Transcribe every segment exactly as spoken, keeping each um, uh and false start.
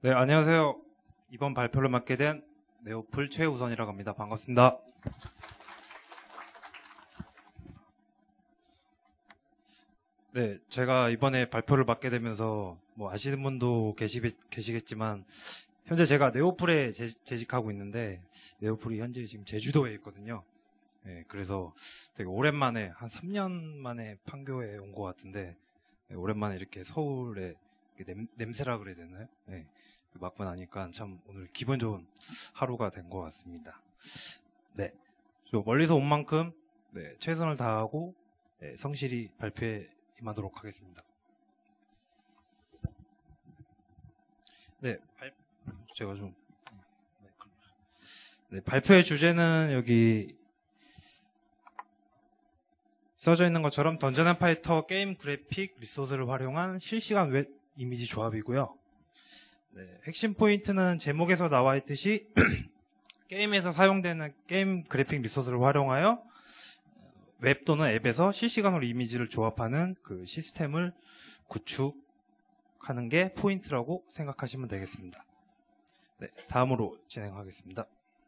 네, 안녕하세요. 이번 발표를 맡게 된 네오플 최우선이라고 합니다. 반갑습니다. 네, 제가 이번에 발표를 맡게 되면서 뭐 아시는 분도 계시, 계시겠지만 현재 제가 네오플에 재, 재직하고 있는데 네오플이 현재 지금 제주도에 있거든요. 네, 그래서 되게 오랜만에 한 삼 년 만에 판교에 온 것 같은데 네, 오랜만에 이렇게 서울에 냄, 냄새라 그래야 되나요? 네, 맡고 나니까 참 오늘 기분 좋은 하루가 된 것 같습니다. 네, 멀리서 온 만큼 네, 최선을 다하고 네, 성실히 발표에 임하도록 하겠습니다. 네, 발, 제가 좀 네, 발표의 주제는 여기 써져 있는 것처럼 던전 앤 파이터 게임 그래픽 리소스를 활용한 실시간 웹 이미지 조합이고요. 네, 핵심 포인트는 제목에서 나와 있듯이 게임에서 사용되는 게임 그래픽 리소스를 활용하여 웹 또는 앱에서 실시간으로 이미지를 조합하는 그 시스템을 구축하는 게 포인트라고 생각하시면 되겠습니다. 네, 다음으로 진행하겠습니다.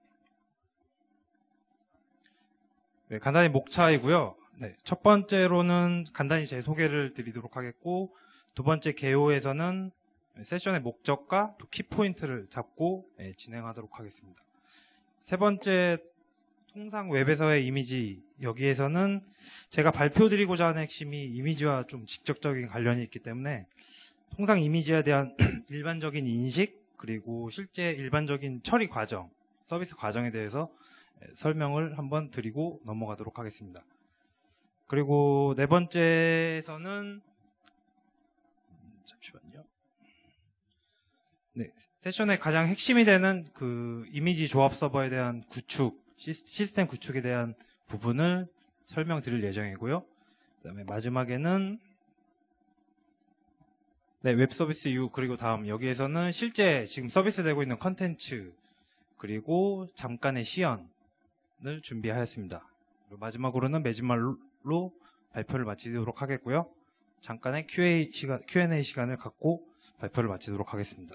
네, 간단히 목차이고요. 네, 첫 번째로는 간단히 제 소개를 드리도록 하겠고, 두 번째 개요에서는 세션의 목적과 또 키포인트를 잡고 네, 진행하도록 하겠습니다. 세 번째, 통상 웹에서의 이미지, 여기에서는 제가 발표드리고자 하는 핵심이 이미지와 좀 직접적인 관련이 있기 때문에 통상 이미지에 대한 일반적인 인식, 그리고 실제 일반적인 처리 과정, 서비스 과정에 대해서 설명을 한번 드리고 넘어가도록 하겠습니다. 그리고 네 번째에서는 잠시만요. 네, 세션의 가장 핵심이 되는 그 이미지 조합 서버에 대한 구축, 시스템 구축에 대한 부분을 설명드릴 예정이고요. 그다음에 마지막에는 네, 웹 서비스 이후 그리고 다음 여기에서는 실제 지금 서비스되고 있는 컨텐츠 그리고 잠깐의 시연을 준비하였습니다. 그리고 마지막으로는 매진말로 발표를 마치도록 하겠고요. 잠깐의 큐에이 시간, 큐 앤 에이 시간을 갖고 발표를 마치도록 하겠습니다.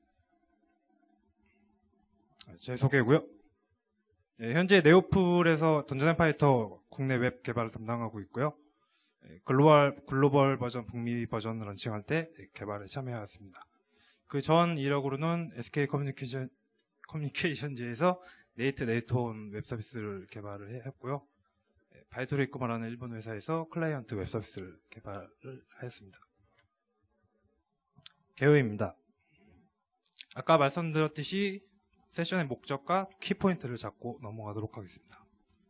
제 소개고요. 네, 현재 네오플에서 던전 앤 파이터 국내 웹 개발을 담당하고 있고요. 글로벌, 글로벌 버전, 북미 버전을 런칭할 때 개발에 참여하였습니다. 그 전 이력으로는 에스케이 커뮤니케이션, 커뮤니케이션즈에서 네이트 네이트온 웹 서비스를 개발을 했고요. 바이토리코마라는 일본 회사에서 클라이언트 웹 서비스를 개발을 하였습니다. 개요입니다. 아까 말씀드렸듯이 세션의 목적과 키포인트를 잡고 넘어가도록 하겠습니다.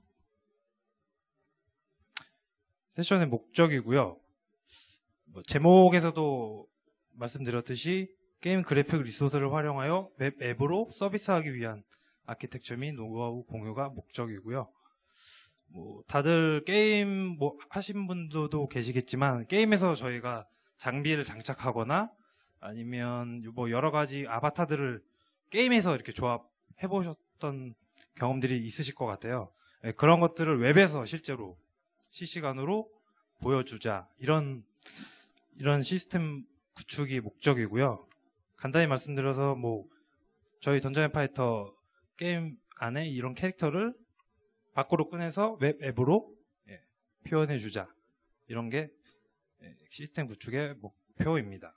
세션의 목적이고요. 뭐 제목에서도 말씀드렸듯이 게임 그래픽 리소스를 활용하여 웹 앱으로 서비스하기 위한 아키텍처 및 노하우 공유가 목적이고요. 뭐 다들 게임 뭐 하신 분들도 계시겠지만 게임에서 저희가 장비를 장착하거나 아니면 뭐 여러 가지 아바타들을 게임에서 이렇게 조합해 보셨던 경험들이 있으실 것 같아요. 네, 그런 것들을 웹에서 실제로 실시간으로 보여주자 이런 이런 시스템 구축이 목적이고요. 간단히 말씀드려서 뭐 저희 던전 앤 파이터 게임 안에 이런 캐릭터를 밖으로 꺼내서 웹 앱으로 예, 표현해주자 이런 게 예, 시스템 구축의 목표입니다.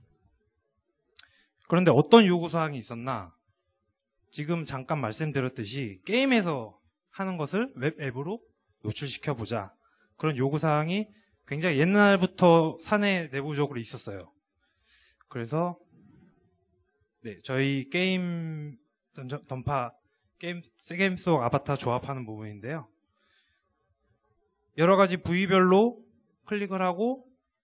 그런데 어떤 요구사항이 있었나? 지금 잠깐 말씀드렸듯이 게임에서 하는 것을 웹 앱으로 노출시켜보자. 그런 요구사항이 굉장히 옛날부터 사내 내부적으로 있었어요. 그래서 네, 저희 게임 던전, 던파 게임, 게임 속 아바타 조합하는 부분인데요. 여러 가지 부위별로 클릭을 하고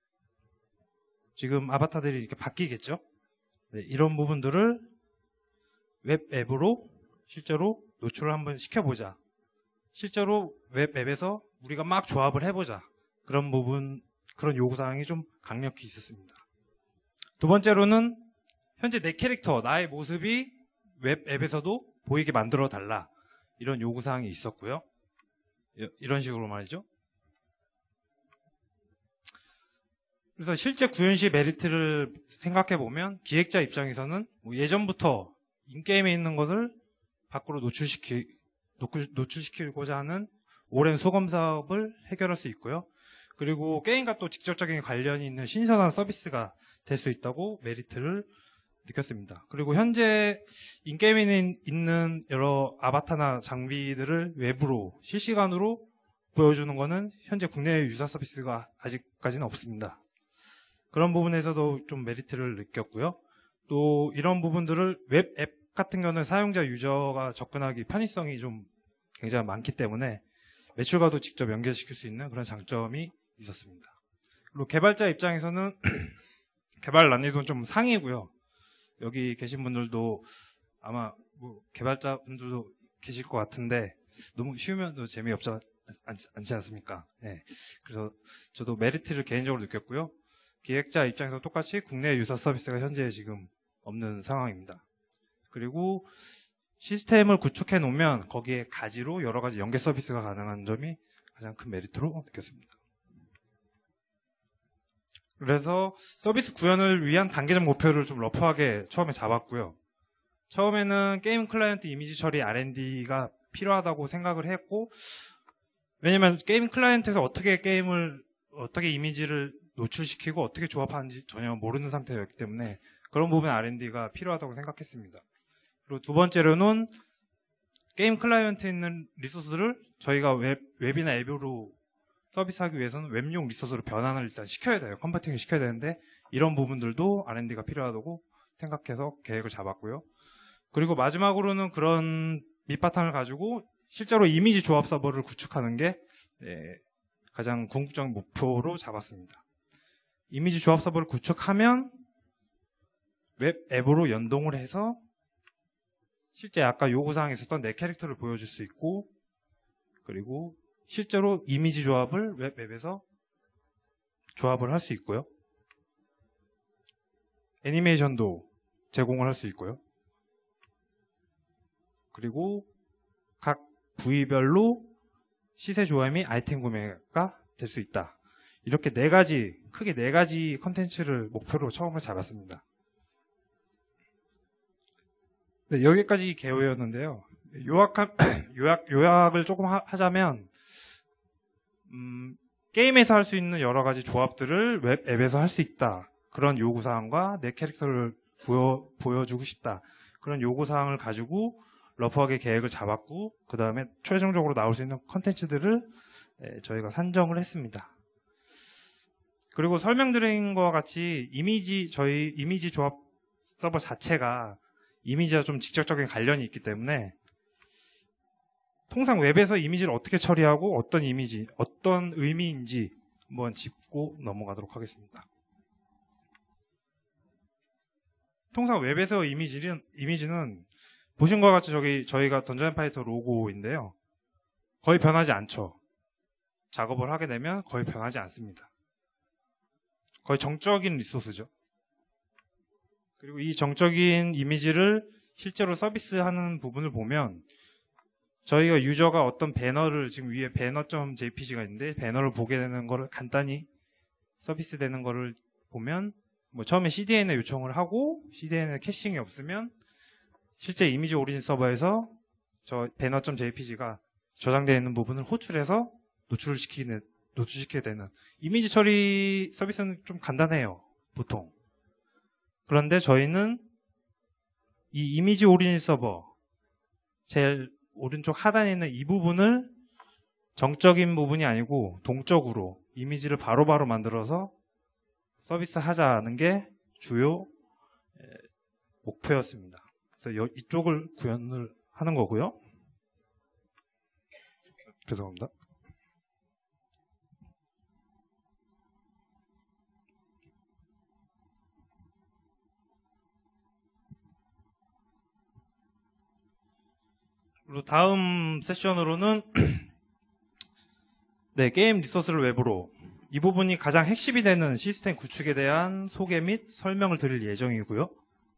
지금 아바타들이 이렇게 바뀌겠죠. 네, 이런 부분들을 웹 앱으로 실제로 노출을 한번 시켜보자. 실제로 웹 앱에서 우리가 막 조합을 해보자. 그런 부분, 그런 요구사항이 좀 강력히 있었습니다. 두 번째로는 현재 내 캐릭터, 나의 모습이 웹 앱에서도 보이게 만들어 달라. 이런 요구사항이 있었고요. 이런 식으로 말이죠. 그래서 실제 구현 시 메리트를 생각해 보면 기획자 입장에서는 뭐 예전부터 인게임에 있는 것을 밖으로 노출시키, 노출시키고자 하는 오랜 수검 사업을 해결할 수 있고요. 그리고 게임과 또 직접적인 관련이 있는 신선한 서비스가 될 수 있다고 메리트를 느꼈습니다. 그리고 현재 인게임에 있는 여러 아바타나 장비들을 외부로 실시간으로 보여주는 것은 현재 국내 유사 서비스가 아직까지는 없습니다. 그런 부분에서도 좀 메리트를 느꼈고요. 또 이런 부분들을 웹 앱 같은 경우는 사용자 유저가 접근하기 편의성이 좀 굉장히 많기 때문에 매출과도 직접 연결시킬 수 있는 그런 장점이 있었습니다. 그리고 개발자 입장에서는 개발 난이도는 좀 상이고요. 여기 계신 분들도 아마 뭐 개발자 분들도 계실 것 같은데 너무 쉬우면 또 재미없지 않지, 않지 않습니까? 네. 그래서 저도 메리트를 개인적으로 느꼈고요. 기획자 입장에서 똑같이 국내 유사 서비스가 현재 지금 없는 상황입니다. 그리고 시스템을 구축해 놓으면 거기에 가지로 여러 가지 연계 서비스가 가능한 점이 가장 큰 메리트로 느꼈습니다. 그래서 서비스 구현을 위한 단계적 목표를 좀 러프하게 처음에 잡았고요. 처음에는 게임 클라이언트 이미지 처리 알 앤 디가 필요하다고 생각을 했고, 왜냐면 게임 클라이언트에서 어떻게 게임을 어떻게 이미지를 노출시키고 어떻게 조합하는지 전혀 모르는 상태였기 때문에 그런 부분 알 앤 디가 필요하다고 생각했습니다. 그리고 두 번째로는 게임 클라이언트에 있는 리소스를 저희가 웹, 웹이나 앱으로 서비스하기 위해서는 웹용 리소스로 변환을 일단 시켜야 돼요. 컨버팅을 시켜야 되는데 이런 부분들도 알 앤 디가 필요하다고 생각해서 계획을 잡았고요. 그리고 마지막으로는 그런 밑바탕을 가지고 실제로 이미지 조합 서버를 구축하는 게 예, 가장 궁극적인 목표로 잡았습니다. 이미지 조합 서버를 구축하면 웹 앱으로 연동을 해서 실제 아까 요구사항에 있었던 내 캐릭터를 보여줄 수 있고, 그리고 실제로 이미지 조합을 웹 앱에서 조합을 할 수 있고요. 애니메이션도 제공을 할 수 있고요. 그리고 각 부위별로 시세 조합 및 아이템 구매가 될 수 있다. 이렇게 네 가지, 크게 네 가지 컨텐츠를 목표로 처음에 잡았습니다. 네, 여기까지 개요였는데요. 요약한, 요약, 요약을 조금 하, 하자면, 음, 게임에서 할 수 있는 여러 가지 조합들을 웹 앱에서 할 수 있다. 그런 요구사항과 내 캐릭터를 보여, 보여주고 싶다. 그런 요구사항을 가지고 러프하게 계획을 잡았고, 그 다음에 최종적으로 나올 수 있는 컨텐츠들을 예, 저희가 산정을 했습니다. 그리고 설명드린 것과 같이 이미지, 저희 이미지 조합 서버 자체가 이미지와 좀 직접적인 관련이 있기 때문에 통상 웹에서 이미지를 어떻게 처리하고 어떤 이미지, 어떤 의미인지 한번 짚고 넘어가도록 하겠습니다. 통상 웹에서 이미지는, 이미지는 보신 것과 같이 저기 저희가 던전 앤 파이터 로고인데요. 거의 변하지 않죠. 작업을 하게 되면 거의 변하지 않습니다. 거의 정적인 리소스죠. 그리고 이 정적인 이미지를 실제로 서비스하는 부분을 보면 저희가 유저가 어떤 배너를 지금 위에 배너.jpg가 있는데 배너를 보게 되는 거를 간단히 서비스되는 거를 보면 뭐 처음에 씨디엔에 요청을 하고 씨디엔에 캐싱이 없으면 실제 이미지 오리진 서버에서 저 배너.jpg가 저장되어 있는 부분을 호출해서 노출시키는 노출시키게 되는 이미지 처리 서비스는 좀 간단해요. 보통. 그런데 저희는 이 이미지 오리진 서버 제일 오른쪽 하단에 있는 이 부분을 정적인 부분이 아니고 동적으로 이미지를 바로바로 바로 만들어서 서비스 하자는 게 주요 목표였습니다. 그래서 이쪽을 구현을 하는 거고요. 죄송합니다. 그리고 다음 세션으로는 네, 게임 리소스를 웹으로 이 부분이 가장 핵심이 되는 시스템 구축에 대한 소개 및 설명을 드릴 예정이고요.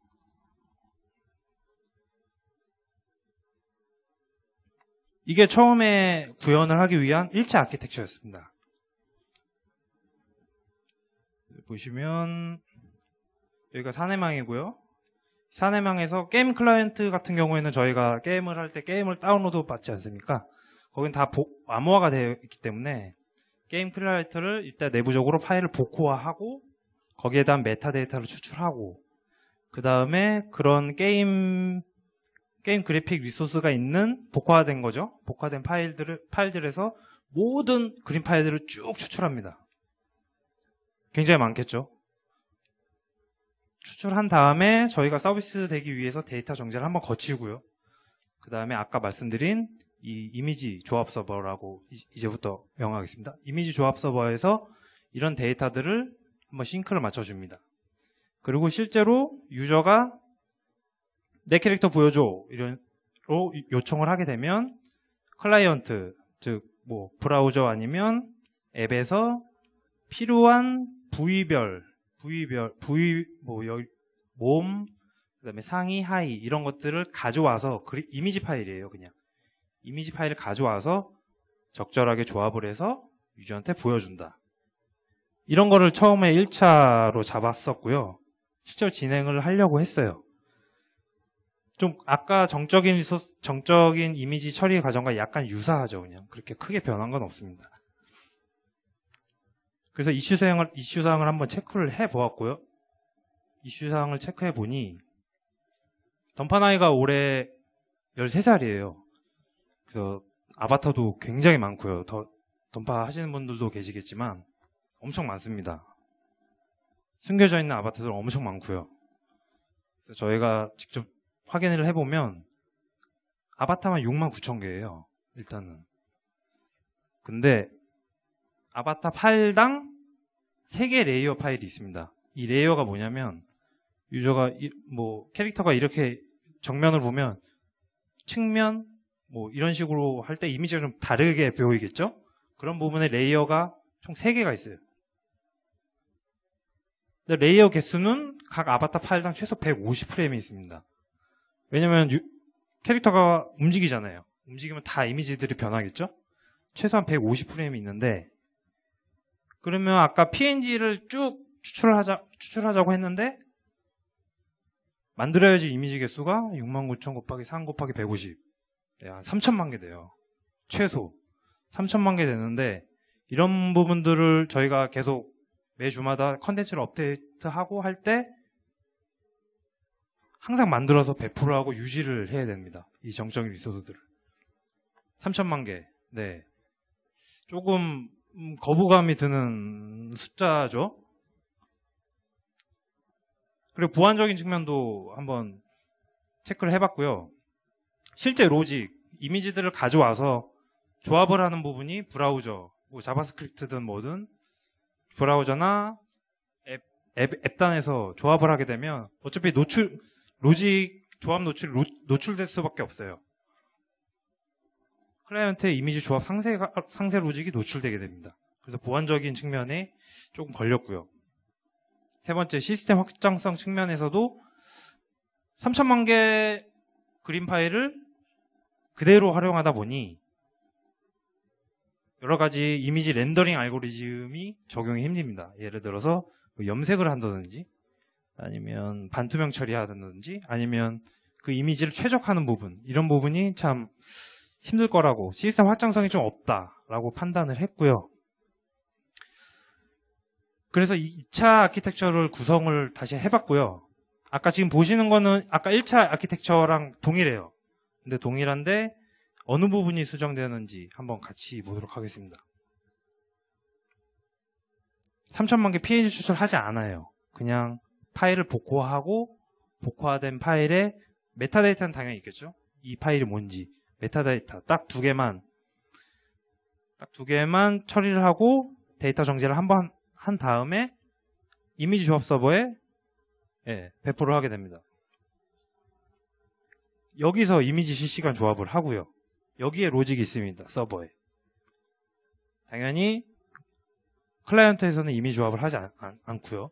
이게 처음에 구현을 하기 위한 일 차 아키텍처였습니다. 보시면 여기가 사내망이고요. 사내망에서 게임 클라이언트 같은 경우에는 저희가 게임을 할 때 게임을 다운로드 받지 않습니까? 거긴 다 복, 암호화가 되어 있기 때문에 게임 클라이언트를 일단 내부적으로 파일을 복호화하고 거기에 대한 메타데이터를 추출하고 그 다음에 그런 게임 게임 그래픽 리소스가 있는 복화된 거죠. 복화된 파일들을 파일들에서 모든 그림 파일들을 쭉 추출합니다. 굉장히 많겠죠. 추출한 다음에 저희가 서비스 되기 위해서 데이터 정제를 한번 거치고요. 그 다음에 아까 말씀드린 이 이미지 조합 서버라고 이제부터 명하겠습니다. 이미지 조합 서버에서 이런 데이터들을 한번 싱크를 맞춰줍니다. 그리고 실제로 유저가 내 캐릭터 보여줘 이런 요청을 하게 되면 클라이언트 즉 뭐 브라우저 아니면 앱에서 필요한 부위별 부위별 부위 뭐 여기 몸 그다음에 상의 하의 이런 것들을 가져와서 그리, 이미지 파일이에요. 그냥 이미지 파일을 가져와서 적절하게 조합을 해서 유저한테 보여준다. 이런 거를 처음에 일 차로 잡았었고요. 실제로 진행을 하려고 했어요. 좀 아까 정적인 리소스, 정적인 이미지 처리 과정과 약간 유사하죠. 그냥 그렇게 크게 변한 건 없습니다. 그래서 이슈 사항을, 이슈 사항을 한번 체크를 해 보았고요. 이슈 사항을 체크해 보니 던파 나이가 올해 열세 살이에요. 그래서 아바타도 굉장히 많고요. 더 던파 하시는 분들도 계시겠지만 엄청 많습니다. 숨겨져 있는 아바타들 엄청 많고요. 그래서 저희가 직접 확인을 해보면 아바타만 육만 구천 개예요. 일단은. 근데 아바타 파일당 세 개 레이어 파일이 있습니다. 이 레이어가 뭐냐면 유저가 이, 뭐 캐릭터가 이렇게 정면을 보면 측면 뭐 이런 식으로 할 때 이미지가 좀 다르게 보이겠죠? 그런 부분에 레이어가 총 세 개가 있어요. 근데 레이어 개수는 각 아바타 파일당 최소 백오십 프레임이 있습니다. 왜냐면 유, 캐릭터가 움직이잖아요. 움직이면 다 이미지들이 변하겠죠? 최소한 백오십 프레임이 있는데 그러면 아까 피엔지를 쭉 추출하자, 추출하자고 했는데 만들어야지 이미지 개수가 육만 구천 곱하기 삼 곱하기 백오십 네, 한 삼천만 개 돼요. 최소 삼천만 개 되는데 이런 부분들을 저희가 계속 매주마다 컨텐츠를 업데이트하고 할 때 항상 만들어서 배포를 유지를 해야 됩니다. 이 정적인 리소스들을. 삼천만 개. 네. 조금 거부감이 드는 숫자죠. 그리고 보안적인 측면도 한번 체크를 해봤고요. 실제 로직, 이미지들을 가져와서 조합을 하는 부분이 브라우저, 뭐 자바스크립트든 뭐든 브라우저나 앱, 앱, 앱단에서 조합을 하게 되면 어차피 노출, 로직 조합 노출이 로, 노출될 수밖에 없어요. 클라이언트의 이미지 조합 상세, 상세 로직이 노출되게 됩니다. 그래서 보안적인 측면에 조금 걸렸고요. 세 번째, 시스템 확장성 측면에서도 삼천만 개 그림 파일을 그대로 활용하다 보니 여러 가지 이미지 렌더링 알고리즘이 적용이 힘듭니다. 예를 들어서 염색을 한다든지 아니면 반투명 처리하든지 아니면 그 이미지를 최적화하는 부분 이런 부분이 참 힘들 거라고 시스템 확장성이 좀 없다라고 판단을 했고요. 그래서 이 차 아키텍처를 구성을 다시 해봤고요. 아까 지금 보시는 거는 아까 일 차 아키텍처랑 동일해요. 근데 동일한데 어느 부분이 수정되는지 한번 같이 보도록 하겠습니다. 삼천만 개 피엔지 추출하지 않아요. 그냥 파일을 복호하고 복호화된 파일에 메타데이터는 당연히 있겠죠. 이 파일이 뭔지 메타데이터 딱 두 개만 딱 두 개만 처리를 하고 데이터 정제를 한번 한 다음에 이미지 조합 서버에 예, 배포를 하게 됩니다. 여기서 이미지 실시간 조합을 하고요. 여기에 로직이 있습니다. 서버에. 당연히 클라이언트에서는 이미지 조합을 하지 않, 않, 않고요.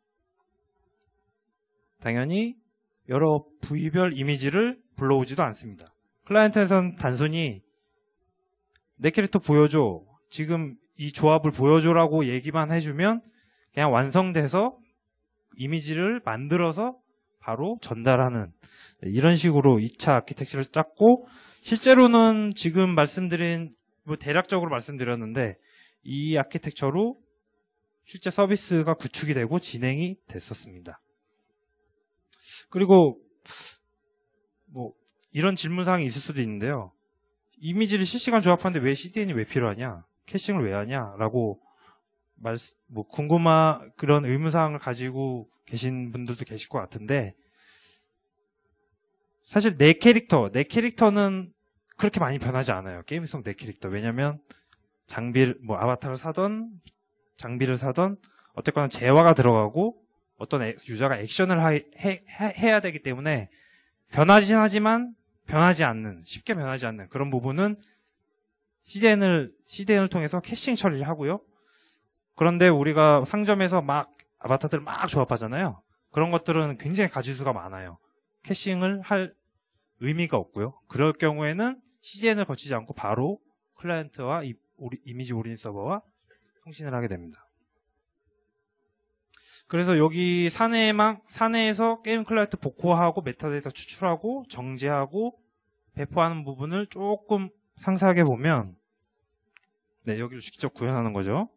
당연히 여러 부위별 이미지를 불러오지도 않습니다. 클라이언트에서는 단순히 내 캐릭터 보여줘. 지금 이 조합을 보여줘라고 얘기만 해주면 그냥 완성돼서 이미지를 만들어서 바로 전달하는 이런 식으로 이 차 아키텍처를 짰고, 실제로는 지금 말씀드린 뭐 대략적으로 말씀드렸는데 이 아키텍처로 실제 서비스가 구축이 되고 진행이 됐었습니다. 그리고 뭐 이런 질문사항이 있을 수도 있는데요. 이미지를 실시간 조합하는데 왜 씨디엔이 왜 필요하냐? 캐싱을 왜 하냐? 라고 말, 뭐 궁금한 그런 의문사항을 가지고 계신 분들도 계실 것 같은데, 사실 내 캐릭터, 내 캐릭터는 그렇게 많이 변하지 않아요. 게임 속 내 캐릭터. 왜냐면 장비를, 뭐 아바타를 사던 장비를 사던 어쨌거나 재화가 들어가고 어떤 애, 유저가 액션을 하, 해, 해, 해야 되기 때문에 변하진 하지만 변하지 않는, 쉽게 변하지 않는 그런 부분은 씨디엔을, 씨디엔을 통해서 캐싱 처리를 하고요. 그런데 우리가 상점에서 막 아바타들을 막 조합하잖아요. 그런 것들은 굉장히 가지수가 많아요. 캐싱을 할 의미가 없고요. 그럴 경우에는 씨디엔을 거치지 않고 바로 클라이언트와 이, 우리, 이미지 오리진 서버와 통신을 하게 됩니다. 그래서 여기 사내망, 사내에서 게임 클라이언트 복호하고 메타데이터 추출하고 정제하고 배포하는 부분을 조금 상세하게 보면, 네, 여기로 직접 구현하는 거죠.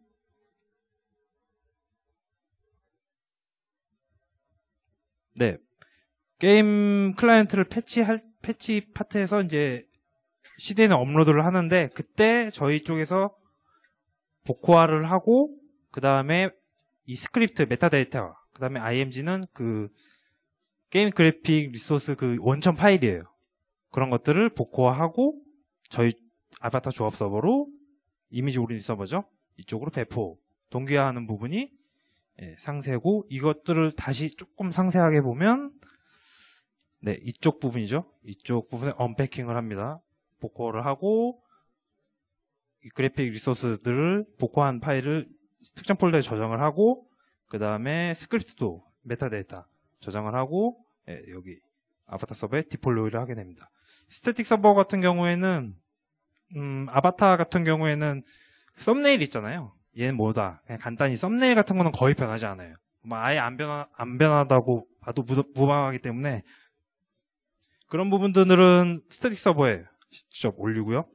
네, 게임 클라이언트를 패치할 패치 파트에서 이제 씨디엔에 업로드를 하는데, 그때 저희 쪽에서 복호화를 하고, 그 다음에 이 스크립트 메타데이터, 그 다음에 아이엠지는 그 게임 그래픽 리소스 그 원천 파일이에요. 그런 것들을 복호화하고 저희 아바타 조합 서버로, 이미지 오리진 서버죠, 이쪽으로 배포, 동기화하는 부분이 예, 상세고, 이것들을 다시 조금 상세하게 보면, 네, 이쪽 부분이죠. 이쪽 부분에 언패킹을 합니다. 복호를 하고 이 그래픽 리소스들을 복호한 파일을 특정 폴더에 저장을 하고, 그 다음에 스크립트도 메타데이터 저장을 하고, 예, 여기 아바타 서버에 디플로이를 하게 됩니다. 스태틱 서버 같은 경우에는 음, 아바타 같은 경우에는 썸네일 있잖아요. 얘는 뭐다. 그냥 간단히 썸네일 같은 거는 거의 변하지 않아요. 뭐 아예 안 변하, 안 변하다고 봐도 무, 무방하기 때문에 그런 부분들은 스태틱 서버에 직접 올리고요.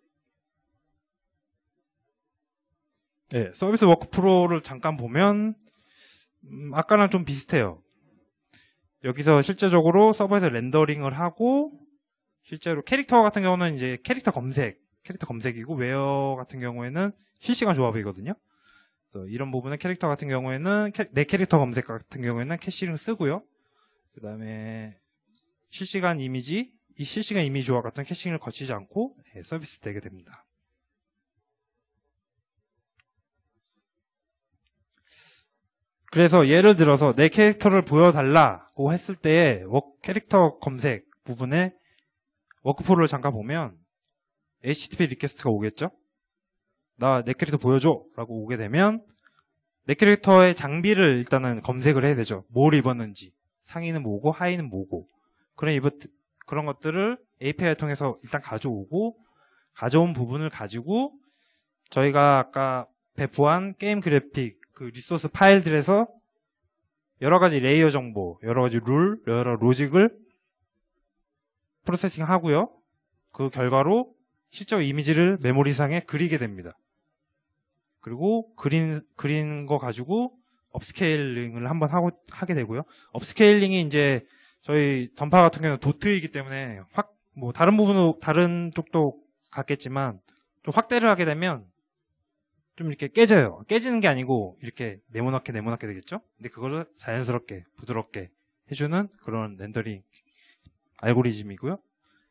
네, 서비스 워크프로를 잠깐 보면 음, 아까랑 좀 비슷해요. 여기서 실제적으로 서버에서 렌더링을 하고, 실제로 캐릭터 같은 경우는 이제 캐릭터 검색, 캐릭터 검색이고, 웨어 같은 경우에는 실시간 조합이거든요. 그래서 이런 부분은 캐릭터 같은 경우에는 캐, 내 캐릭터 검색 같은 경우에는 캐시를 쓰고요. 그 다음에 실시간 이미지, 이 실시간 이미지 조합 같은 캐싱을 거치지 않고 예, 서비스 되게 됩니다. 그래서 예를 들어서 내 캐릭터를 보여달라고 했을 때 워, 캐릭터 검색 부분에 워크프로를 잠깐 보면 에이치티티피 리퀘스트가 오겠죠? 나 내 캐릭터 보여줘 라고 오게 되면 내 캐릭터의 장비를 일단은 검색을 해야 되죠. 뭘 입었는지, 상의는 뭐고 하의는 뭐고, 그런 이벤트, 그런 것들을 에이피아이를 통해서 일단 가져오고, 가져온 부분을 가지고 저희가 아까 배포한 게임 그래픽 그 리소스 파일들에서 여러 가지 레이어 정보, 여러 가지 룰, 여러 로직을 프로세싱 하고요. 그 결과로 실제 이미지를 메모리상에 그리게 됩니다. 그리고 그린, 그린 거 가지고 업스케일링을 한번 하고, 하게 되고요. 업스케일링이 이제 저희 던파 같은 경우는 도트이기 때문에 확, 뭐 다른 부분도, 다른 쪽도 같겠지만 좀 확대를 하게 되면 좀 이렇게 깨져요. 깨지는 게 아니고 이렇게 네모나게 네모나게 되겠죠? 근데 그거를 자연스럽게, 부드럽게 해주는 그런 렌더링 알고리즘이고요.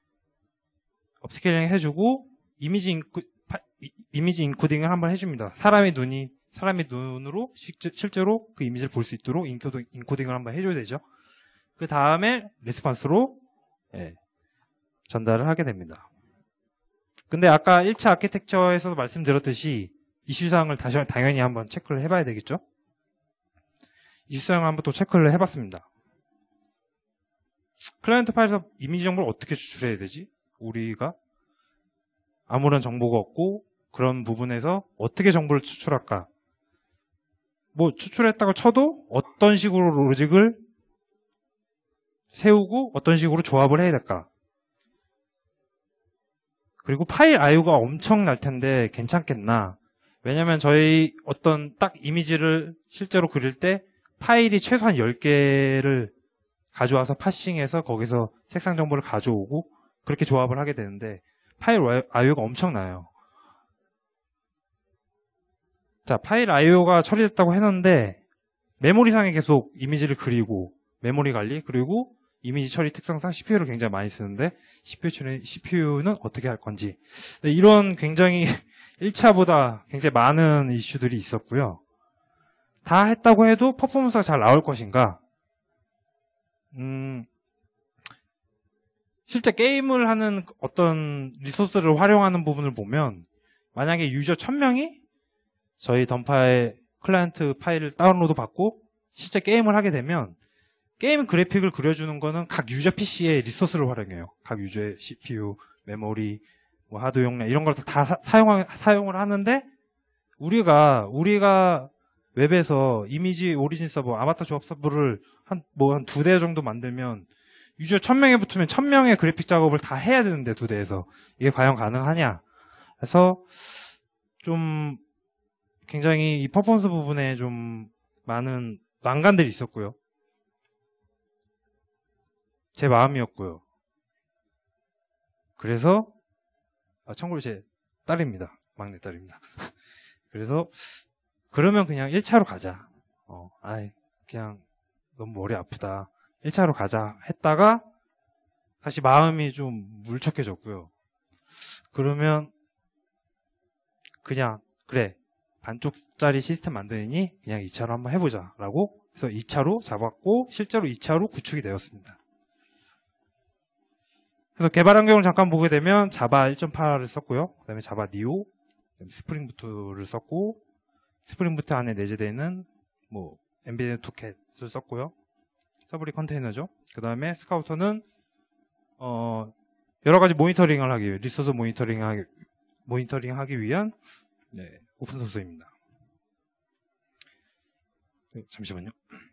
업스케일링 해주고, 이미지 인쿠, 파, 이미지 인코딩을 한번 해줍니다. 사람의 눈이, 사람의 눈으로 실제, 실제로 그 이미지를 볼 수 있도록 인코딩, 인코딩을 한번 해줘야 되죠. 그 다음에 레스폰스로 예, 전달을 하게 됩니다. 근데 아까 일 차 아키텍처에서도 말씀드렸듯이 이슈사항을 다시 당연히 한번 체크를 해봐야 되겠죠. 이슈사항을 한번 또 체크를 해봤습니다. 클라이언트 파일에서 이미지 정보를 어떻게 추출해야 되지? 우리가 아무런 정보가 없고 그런 부분에서 어떻게 정보를 추출할까? 뭐 추출했다고 쳐도 어떤 식으로 로직을 세우고 어떤 식으로 조합을 해야 될까. 그리고 파일 아이오가 엄청 날 텐데 괜찮겠나. 왜냐면 저희 어떤 딱 이미지를 실제로 그릴 때 파일이 최소한 열 개를 가져와서 파싱해서 거기서 색상 정보를 가져오고 그렇게 조합을 하게 되는데 파일 아이오가 엄청나요. 자, 파일 아이오가 처리됐다고 했는데 메모리상에 계속 이미지를 그리고 메모리 관리 그리고 이미지 처리 특성상 씨피유를 굉장히 많이 쓰는데 씨피유는, 씨피유는 어떻게 할 건지 이런 굉장히 일 차보다 굉장히 많은 이슈들이 있었고요. 다 했다고 해도 퍼포먼스가 잘 나올 것인가? 음, 실제 게임을 하는 어떤 리소스를 활용하는 부분을 보면 만약에 유저 천 명이 저희 던파의 클라이언트 파일을 다운로드 받고 실제 게임을 하게 되면 게임 그래픽을 그려주는 거는 각 유저 피시의 리소스를 활용해요. 각 유저의 씨피유, 메모리, 뭐 하드 용량 이런 걸 다 사용, 사용을 하는데 우리가 우리가 웹에서 이미지 오리진 서버, 아바타 조합 서버를 한 뭐 한 두 대 정도 만들면 유저 천 명에 붙으면 천 명의 그래픽 작업을 다 해야 되는데 두 대에서 이게 과연 가능하냐? 그래서 좀 굉장히 이 퍼포먼스 부분에 좀 많은 난관들이 있었고요. 제 마음이었고요. 그래서 아, 참고로 제 딸입니다. 막내 딸입니다. 그래서 그러면 그냥 일 차로 가자. 어, 아이 그냥 너무 머리 아프다. 일 차로 가자 했다가 다시 마음이 좀 물척해졌고요. 그러면 그냥 그래 반쪽짜리 시스템 만드니 그냥 이 차로 한번 해보자 라고 해서 이 차로 잡았고 실제로 이 차로 구축이 되었습니다. 그래서 개발 환경을 잠깐 보게 되면 자바 일 점 팔을 썼고요. 그 다음에 자바 니오, 그다음에 스프링부트를 썼고 스프링부트 안에 내재되어 있는 뭐 엠베디드 투캣을 썼고요. 서브리 컨테이너죠. 그 다음에 스카우터는 어 여러 가지 모니터링을 하기 위해 리소스 모니터링 하기, 모니터링 하기 위한 네, 오픈 소스입니다. 네, 잠시만요.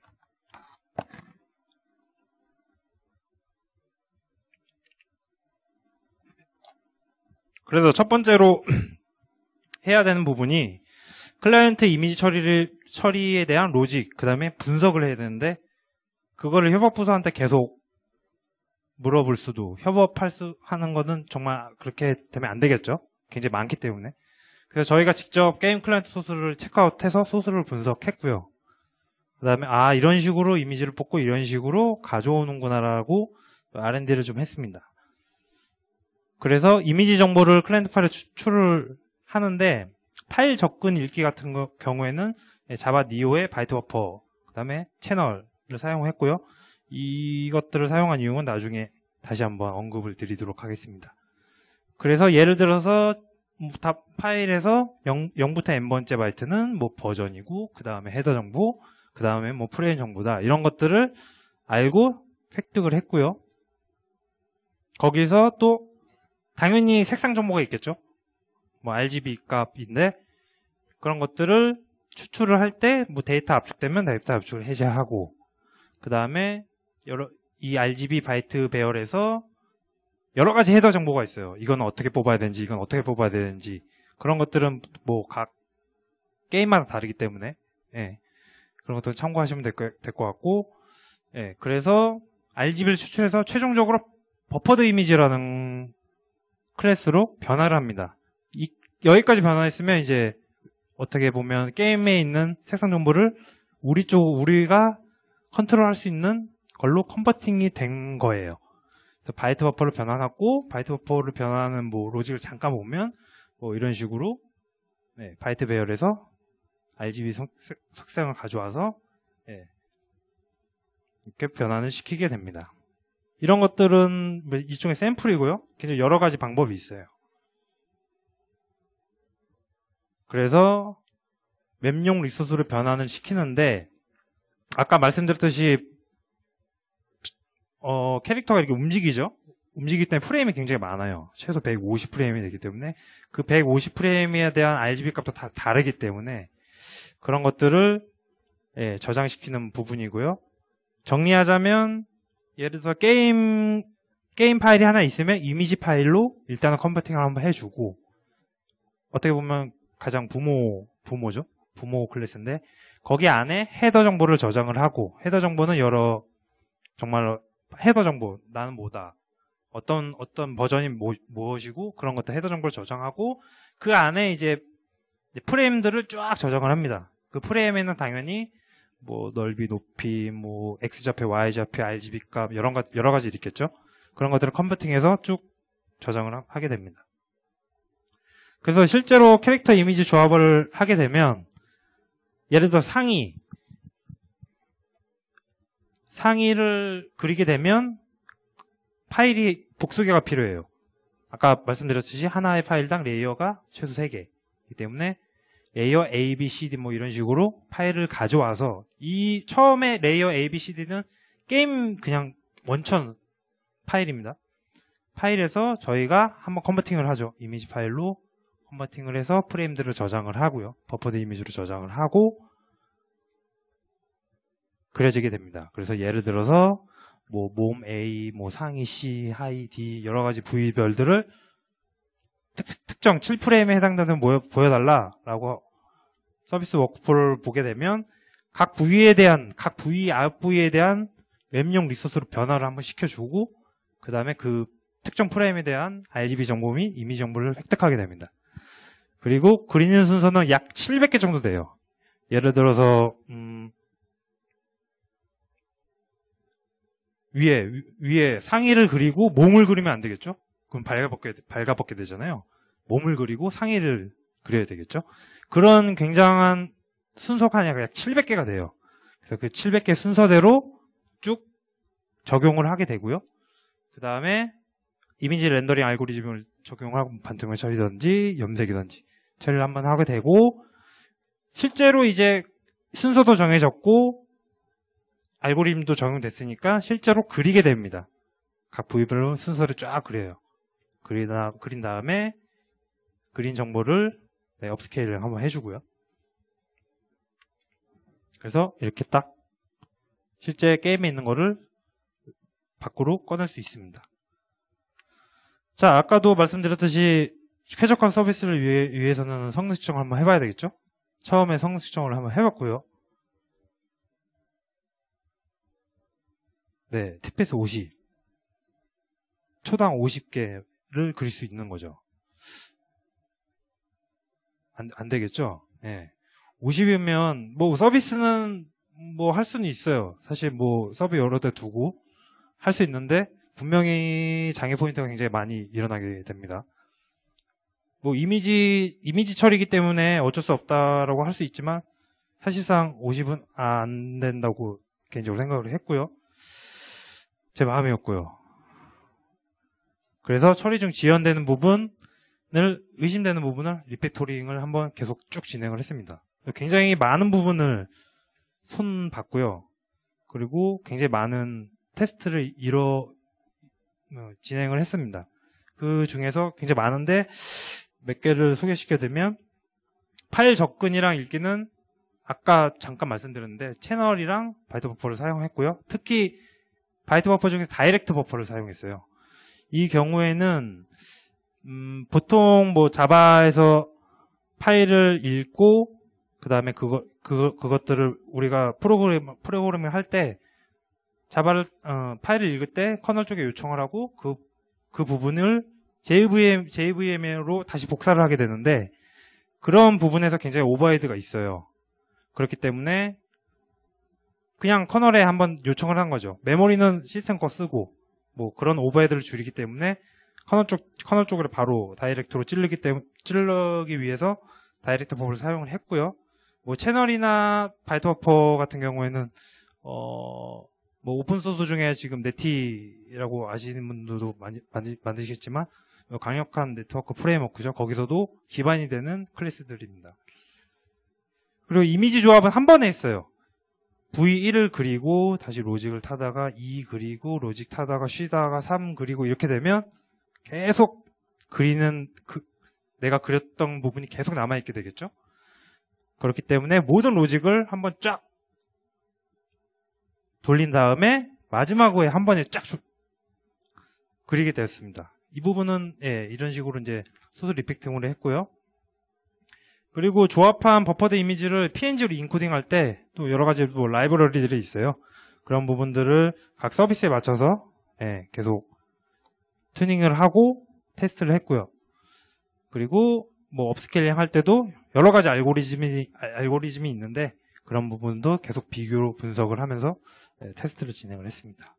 그래서 첫 번째로 해야 되는 부분이 클라이언트 이미지 처리를, 처리에 대한 로직, 그 다음에 분석을 해야 되는데 그거를 협업부서한테 계속 물어볼 수도 협업할 수 하는 거는 정말 그렇게 되면 안 되겠죠. 굉장히 많기 때문에. 그래서 저희가 직접 게임 클라이언트 소스를 체크아웃해서 소스를 분석했고요. 그 다음에 아 이런 식으로 이미지를 뽑고 이런 식으로 가져오는구나라고 알 앤 디를 좀 했습니다. 그래서 이미지 정보를 클라이언트 파일에 추출을 하는데 파일 접근 읽기 같은 거, 경우에는 자바 니오의 바이트 버퍼, 그 다음에 채널을 사용했고요. 이것들을 사용한 이유는 나중에 다시 한번 언급을 드리도록 하겠습니다. 그래서 예를 들어서 다 파일에서 영, 영부터 엔번째 바이트는 뭐 버전이고 그 다음에 헤더 정보, 그 다음에 뭐 프레임 정보다 이런 것들을 알고 획득을 했고요. 거기서 또 당연히 색상 정보가 있겠죠. 뭐 알지비 값인데 그런 것들을 추출을 할 때 뭐 데이터 압축되면 데이터 압축을 해제하고 그 다음에 여러 이 알지비 바이트 배열에서 여러 가지 헤더 정보가 있어요. 이건 어떻게 뽑아야 되는지 이건 어떻게 뽑아야 되는지 그런 것들은 뭐 각 게임마다 다르기 때문에 예, 그런 것들 참고하시면 될 것 같고 예, 그래서 알지비를 추출해서 최종적으로 버퍼드 이미지라는 클래스로 변화를 합니다. 이, 여기까지 변화했으면 이제 어떻게 보면 게임에 있는 색상 정보를 우리 쪽 우리가 컨트롤할 수 있는 걸로 컨버팅이 된 거예요. 바이트 버퍼를 변환하고 바이트 버퍼를 변환하는 뭐 로직을 잠깐 보면 뭐 이런 식으로 네, 바이트 배열에서 알지비 성, 색상을 가져와서 네, 이렇게 변환을 시키게 됩니다. 이런 것들은 일종의 샘플이고요. 굉장히 여러 가지 방법이 있어요. 그래서 맵용 리소스를 변환을 시키는데 아까 말씀드렸듯이 어, 캐릭터가 이렇게 움직이죠. 움직이기 때문에 프레임이 굉장히 많아요. 최소 백오십 프레임이 되기 때문에 그 백오십 프레임에 대한 알지비 값도 다 다르기 때문에 그런 것들을 예, 저장시키는 부분이고요. 정리하자면 예를 들어서 게임 게임 파일이 하나 있으면 이미지 파일로 일단은 컨버팅을 한번 해주고, 어떻게 보면 가장 부모 부모죠. 부모 클래스인데 거기 안에 헤더 정보를 저장을 하고, 헤더 정보는 여러 정말 헤더 정보, 나는 뭐다, 어떤 어떤 버전이 뭐, 무엇이고 그런 것들 헤더 정보를 저장하고, 그 안에 이제 프레임들을 쫙 저장을 합니다. 그 프레임에는 당연히 뭐 넓이, 높이, 뭐 X좌표, Y좌표, 알지비 값 여러 가지 여러 가지 있겠죠. 그런 것들을 컨버팅해서 쭉 저장을 하게 됩니다. 그래서 실제로 캐릭터 이미지 조합을 하게 되면, 예를 들어 상의 상의를 그리게 되면 파일이 복수개가 필요해요. 아까 말씀드렸듯이 하나의 파일당 레이어가 최소 세 개이기 때문에 레이어 A, B, C, D 뭐 이런 식으로 파일을 가져와서, 이 처음에 레이어 A, B, C, D는 게임 그냥 원천 파일입니다. 파일에서 저희가 한번 컨버팅을 하죠. 이미지 파일로 컨버팅을 해서 프레임들을 저장을 하고요. 버퍼드 이미지로 저장을 하고 그려지게 됩니다. 그래서 예를 들어서 뭐 몸 A, 뭐 상의 C, 하의 D 여러 가지 부위별들을 특, 특정 칠 프레임에 해당되는 모 보여달라라고 서비스 워크플로우를 보게 되면 각 부위에 대한 각 부위 앞 부위에 대한 웹용 리소스로 변화를 한번 시켜주고, 그 다음에 그 특정 프레임에 대한 알지비 정보 및 이미지 정보를 획득하게 됩니다. 그리고 그리는 순서는 약 칠백 개 정도 돼요. 예를 들어서 음 위에 위에 상의를 그리고 몸을 그리면 안 되겠죠? 그럼 발가벗게 발가벗게 되잖아요. 몸을 그리고 상의를 그려야 되겠죠? 그런 굉장한 순서가 약 칠백 개가 돼요. 그래서 그 칠백 개 순서대로 쭉 적용을 하게 되고요. 그 다음에 이미지 렌더링 알고리즘을 적용하고 반등을 처리든지 염색이든지 처리를 한번 하게 되고, 실제로 이제 순서도 정해졌고 알고리즘도 적용됐으니까 실제로 그리게 됩니다. 각 부위별로 순서를 쫙 그려요. 그리다, 그린 다음에 그린 정보를 네, 업스케일을 한번 해주고요. 그래서 이렇게 딱 실제 게임에 있는 거를 밖으로 꺼낼 수 있습니다. 자, 아까도 말씀드렸듯이 쾌적한 서비스를 위해, 위해서는 성능 측정을 한번 해봐야 되겠죠? 처음에 성능 측정을 한번 해봤고요. 네, 티피에스 오십. 초당 오십 개를 그릴 수 있는 거죠. 안, 안 되겠죠? 네. 오십이면, 뭐, 서비스는 뭐 할 수는 있어요. 사실 뭐, 서브 여러 대 두고 할 수 있는데, 분명히 장애 포인트가 굉장히 많이 일어나게 됩니다. 뭐 이미지 이미지 처리이기 때문에 어쩔 수 없다라고 할 수 있지만 사실상 오십은 안 된다고 개인적으로 생각을 했고요. 제 마음이었고요. 그래서 처리 중 지연되는 부분을 의심되는 부분을 리팩토링을 한번 계속 쭉 진행을 했습니다. 굉장히 많은 부분을 손봤고요. 그리고 굉장히 많은 테스트를 이뤄 진행을 했습니다. 그 중에서 굉장히 많은데 몇 개를 소개시켜드리면, 파일 접근이랑 읽기는 아까 잠깐 말씀드렸는데 채널이랑 바이트 버퍼를 사용했고요. 특히 바이트 버퍼 중에서 다이렉트 버퍼를 사용했어요. 이 경우에는 음, 보통 뭐 자바에서 파일을 읽고 그 다음에 그거, 그거, 그것들을 우리가 프로그램, 프로그램을 할 때 자바를, 어, 파일을 읽을 때 커널 쪽에 요청을 하고 그, 그 부분을 제이브이엠, 제이브이엠으로 다시 복사를 하게 되는데, 그런 부분에서 굉장히 오버헤드가 있어요. 그렇기 때문에 그냥 커널에 한번 요청을 한 거죠. 메모리는 시스템 거 쓰고 뭐 그런 오버헤드를 줄이기 때문에 커널 쪽, 커널 쪽으로 바로 다이렉트로 찌르기 때문에, 찌르기 위해서 다이렉트 버퍼를 사용을 했고요. 뭐 채널이나 바이트 버퍼 같은 경우에는 어, 뭐 오픈소스 중에 지금 네티라고 아시는 분들도 많이 만드시겠지만 강력한 네트워크 프레임워크죠. 거기서도 기반이 되는 클래스들입니다. 그리고 이미지 조합은 한 번에 했어요. 브이 일을 그리고 다시 로직을 타다가 이 그리고 로직 타다가 쉬다가 삼 그리고 이렇게 되면 계속 그리는 그 내가 그렸던 부분이 계속 남아있게 되겠죠. 그렇기 때문에 모든 로직을 한번 쫙 돌린 다음에 마지막에 한 번에 쫙 주, 그리게 되었습니다. 이 부분은 예, 이런 식으로 이제 소스 리팩팅으로 했고요. 그리고 조합한 버퍼드 이미지를 피엔지로 인코딩 할 때 또 여러 가지 뭐 라이브러리들이 있어요. 그런 부분들을 각 서비스에 맞춰서 예, 계속 튜닝을 하고 테스트를 했고요. 그리고 뭐 업스케일링 할 때도 여러 가지 알고리즘이 알고리즘이 있는데 그런 부분도 계속 비교로 분석을 하면서 예, 테스트를 진행을 했습니다.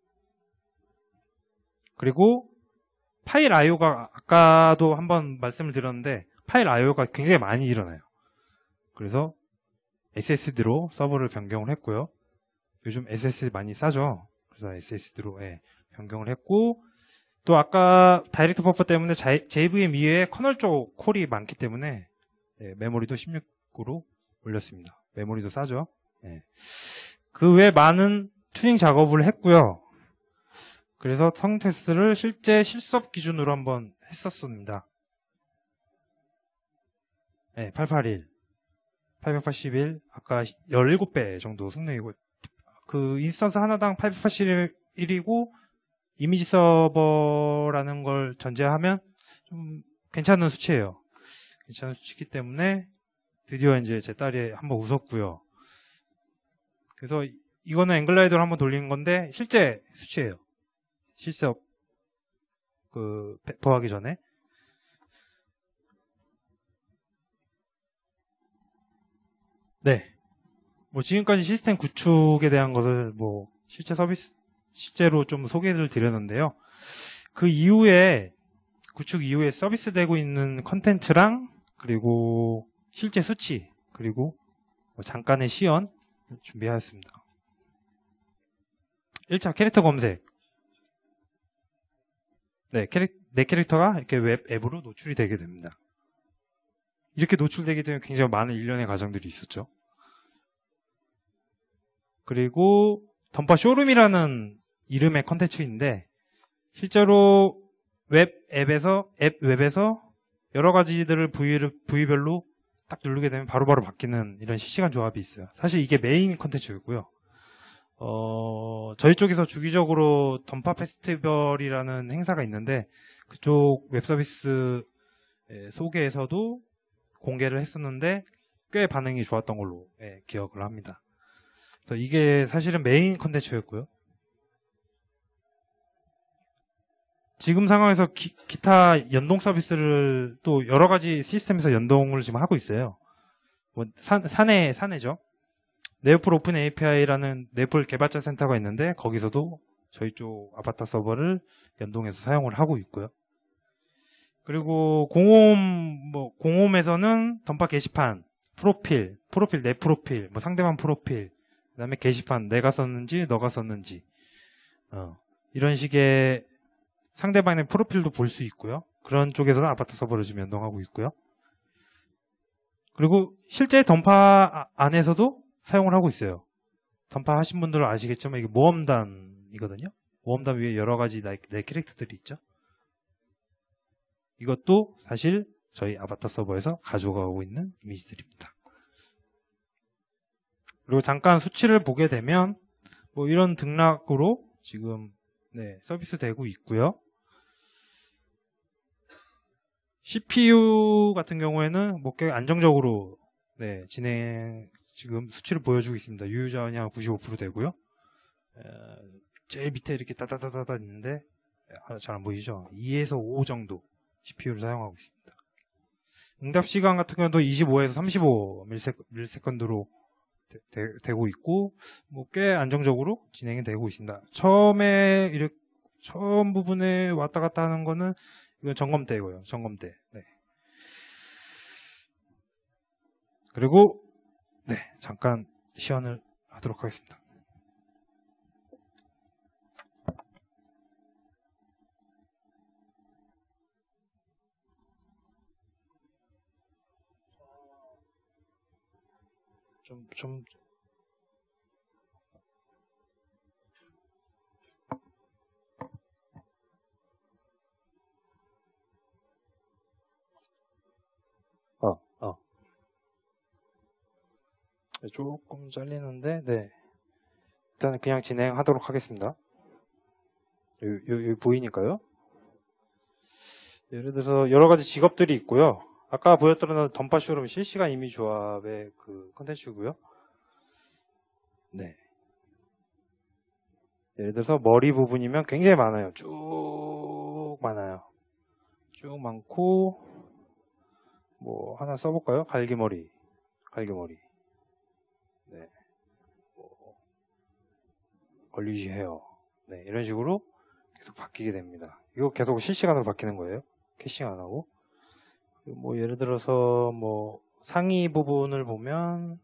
그리고 파일 아이오가 아까도 한번 말씀을 드렸는데 파일 아이오가 굉장히 많이 일어나요. 그래서 에스에스디로 서버를 변경을 했고요. 요즘 에스에스디 많이 싸죠. 그래서 에스에스디로 예, 변경을 했고 또 아까 다이렉트 버퍼 때문에 제이브이엠 이외에 커널 쪽 콜이 많기 때문에 예, 메모리도 십육으로 올렸습니다. 메모리도 싸죠. 예. 그 외에 많은 튜닝 작업을 했고요. 그래서 성 테스트를 실제 실습 기준으로 한번 했었습니다. 네, 팔백팔십일, 팔백팔십일, 아까 십칠 배 정도 성능이고, 그 인스턴스 하나당 팔백팔십일이고, 이미지 서버라는 걸 전제하면 좀 괜찮은 수치예요. 괜찮은 수치이기 때문에 드디어 이제 제 딸이 한번 웃었고요. 그래서 이거는 앵글라이더로 한번 돌리는 건데 실제 수치예요. 실습 그 배포하기 전에. 네. 뭐 지금까지 시스템 구축에 대한 것을 뭐 실제 서비스 실제로 좀 소개를 드렸는데요. 그 이후에 구축 이후에 서비스되고 있는 컨텐츠랑 그리고 실제 수치 그리고 뭐 잠깐의 시연 준비하였습니다. 일 차 캐릭터 검색. 네, 캐릭, 내 캐릭터가 이렇게 웹 앱으로 노출이 되게 됩니다. 이렇게 노출되게 되면 굉장히 많은 일련의 과정들이 있었죠. 그리고 던파 쇼룸이라는 이름의 컨텐츠인데 실제로 웹 앱에서 앱 웹에서 여러 가지들을 부위를 부위별로 딱 누르게 되면 바로바로 바로 바뀌는 이런 실시간 조합이 있어요. 사실 이게 메인 컨텐츠였고요. 어, 저희 쪽에서 주기적으로 던파 페스티벌이라는 행사가 있는데 그쪽 웹서비스 소개에서도 공개를 했었는데 꽤 반응이 좋았던 걸로 예, 기억을 합니다. 그래서 이게 사실은 메인 컨텐츠였고요. 지금 상황에서 기, 기타 연동 서비스를 또 여러 가지 시스템에서 연동을 지금 하고 있어요. 뭐 산, 사내, 사내죠. 네오플 오픈 에이피아이라는 네오플 개발자 센터가 있는데 거기서도 저희 쪽 아바타 서버를 연동해서 사용을 하고 있고요. 그리고 공홈 뭐 공홈에서는 던파 게시판, 프로필, 프로필 내 프로필, 뭐 상대방 프로필, 그다음에 게시판 내가 썼는지 너가 썼는지 어, 이런 식의 상대방의 프로필도 볼 수 있고요. 그런 쪽에서는 아바타 서버를 지금 연동하고 있고요. 그리고 실제 던파 안에서도 사용을 하고 있어요. 던파 하신 분들은 아시겠지만 이게 모험단이거든요. 모험단 위에 여러 가지 내, 내 캐릭터들이 있죠. 이것도 사실 저희 아바타 서버에서 가져가고 있는 이미지들입니다. 그리고 잠깐 수치를 보게 되면 뭐 이런 등락으로 지금 네, 서비스 되고 있고요. 씨피유 같은 경우에는 뭐 꽤 안정적으로 네, 진행 지금 수치를 보여주고 있습니다. 유효자원이 한 구십오 퍼센트 되고요. 에, 제일 밑에 이렇게 따다다다다 있는데 아, 잘 안 보이죠? 이에서 오 정도 씨피유를 사용하고 있습니다. 응답 시간 같은 경우도 이십오에서 삼십오 밀리세컨드로 되, 되, 되고 있고 뭐 꽤 안정적으로 진행이 되고 있습니다. 처음에 이렇게 처음 부분에 왔다 갔다 하는 거는 이건 점검 때고요. 점검 때. 네. 그리고 네, 잠깐 시연을 하도록 하겠습니다. 좀, 좀, 어, 어. 조금 잘리는데, 네. 일단 그냥 진행하도록 하겠습니다. 여기, 여기 보이니까요. 예를 들어서 여러 가지 직업들이 있고요. 아까 보였던 던파 쇼룸 실시간 이미 조합의 그 컨텐츠고요. 네. 예를 들어서 머리 부분이면 굉장히 많아요. 쭉 많아요. 쭉 많고 뭐 하나 써볼까요? 갈기머리, 갈기머리. 네. 뭐, 얼리지 헤어. 네, 이런 식으로 계속 바뀌게 됩니다. 이거 계속 실시간으로 바뀌는 거예요. 캐싱 안 하고. 뭐 예를 들어서 뭐 상의 부분을 보면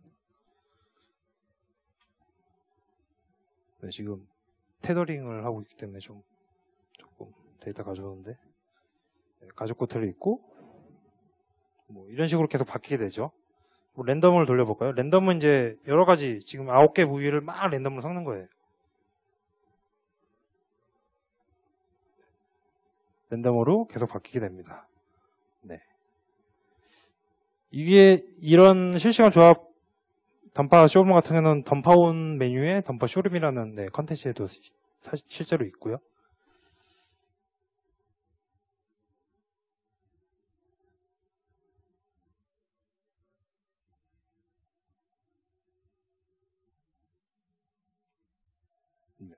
네, 지금 테더링을 하고 있기 때문에 좀 조금 데이터 가져오는데 네, 가죽 코트를 입고 뭐 이런 식으로 계속 바뀌게 되죠. 뭐 랜덤을 돌려볼까요? 랜덤은 이제 여러 가지 지금 아홉 개 부위를 막 랜덤으로 섞는 거예요. 랜덤으로 계속 바뀌게 됩니다. 네. 이게 이런 실시간 조합 던파 쇼룸 같은 경우는 던파온 메뉴에 던파 쇼룸이라는 네, 컨텐츠에도 시, 사, 실제로 있고요. 네.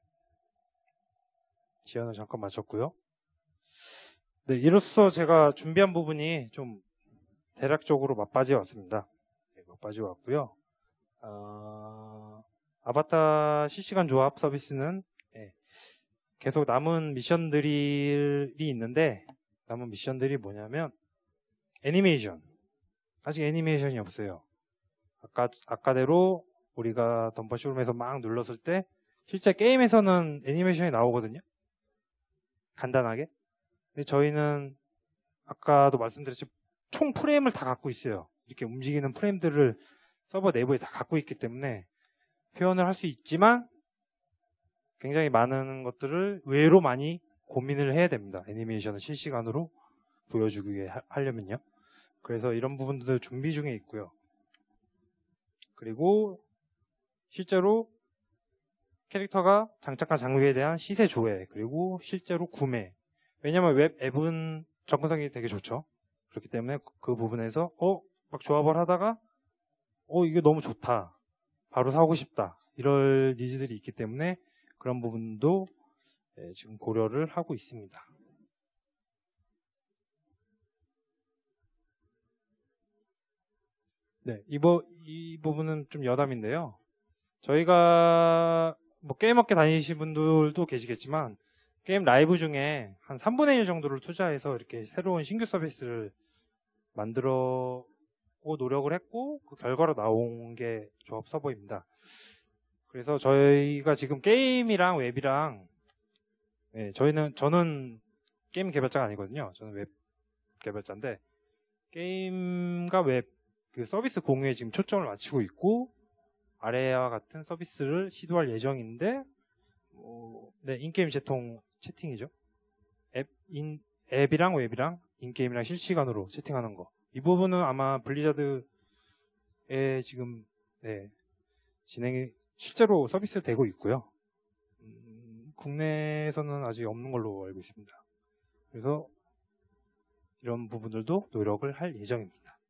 지연을 잠깐 마쳤고요. 네, 이로써 제가 준비한 부분이 좀 대략적으로 맛빠져 왔습니다. 네, 맛빠져 왔고요. 어, 아바타 실시간 조합 서비스는 네, 계속 남은 미션들이 있는데 남은 미션들이 뭐냐면 애니메이션. 아직 애니메이션이 없어요. 아까, 아까대로 우리가 던파 쇼룸에서 막 눌렀을 때 실제 게임에서는 애니메이션이 나오거든요. 간단하게. 근데 저희는 아까도 말씀드렸지만 총 프레임을 다 갖고 있어요. 이렇게 움직이는 프레임들을 서버 내부에 다 갖고 있기 때문에 표현을 할 수 있지만 굉장히 많은 것들을 의외로 많이 고민을 해야 됩니다. 애니메이션을 실시간으로 보여주기 하려면요. 그래서 이런 부분들도 준비 중에 있고요. 그리고 실제로 캐릭터가 장착한 장비에 대한 시세 조회, 그리고 실제로 구매. 왜냐면 웹 앱은 접근성이 되게 좋죠. 그렇기 때문에 그 부분에서 어, 막 조합을 하다가 어, 이게 너무 좋다. 바로 사고 싶다. 이럴 니즈들이 있기 때문에 그런 부분도 지금 고려를 하고 있습니다. 네, 이, 부, 이 부분은 좀 여담인데요. 저희가 뭐 게임업계 다니시는 분들도 계시겠지만 게임 라이브 중에 한 삼분의 일 정도를 투자해서 이렇게 새로운 신규 서비스를 만들어 노력을 했고 그 결과로 나온 게 조합 서버입니다. 그래서 저희가 지금 게임이랑 웹이랑 네, 저희는 저는 게임 개발자가 아니거든요. 저는 웹 개발자인데 게임과 웹 그 서비스 공유에 지금 초점을 맞추고 있고 아래와 같은 서비스를 시도할 예정인데 어, 네, 인게임 채통 채팅이죠. 앱, 인, 앱이랑 웹이랑 인게임이랑 실시간으로 채팅하는 거. 이 부분은 아마 블리자드에 지금 네, 진행이 실제로 서비스 되고 있고요. 음, 국내에서는 아직 없는 걸로 알고 있습니다. 그래서 이런 부분들도 노력을 할 예정입니다.